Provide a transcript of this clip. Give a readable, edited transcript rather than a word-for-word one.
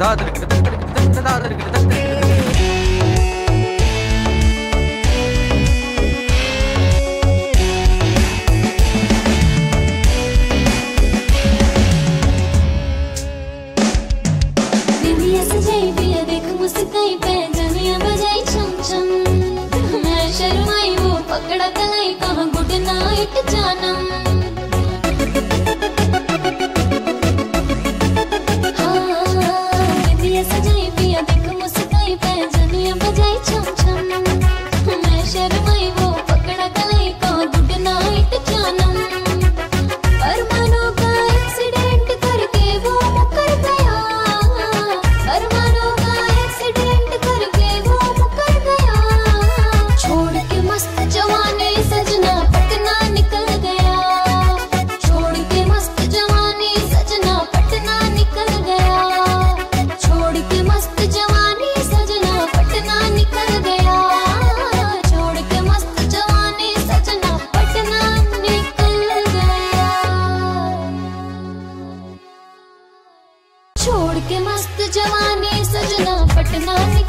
पकड़ा कलाई कहाँ गुड नाइट जानम। हाँ दिया सजाई पिया देख मुस्काई पैजनिया बजाई छम छम। मैं शर्माई वो पकड़ा कलाई कहाँ गुड नाइट जानम। अरमानों का एक्सीडेंट करके वो मुकर गया। अरमानों का एक्सीडेंट करके वो मुकर गया। छोड़ के मस्त जवानी सजना पटना निकल गया। छोड़ के मस्त जवानी सजना पटना निकल गया। छोड़ के मस्त जवानी सजना पटना निकल गया। छोड़ के मस्त जवानी सजना पटना निकल गया। छोड़ के मस्त जवानी सजना पटना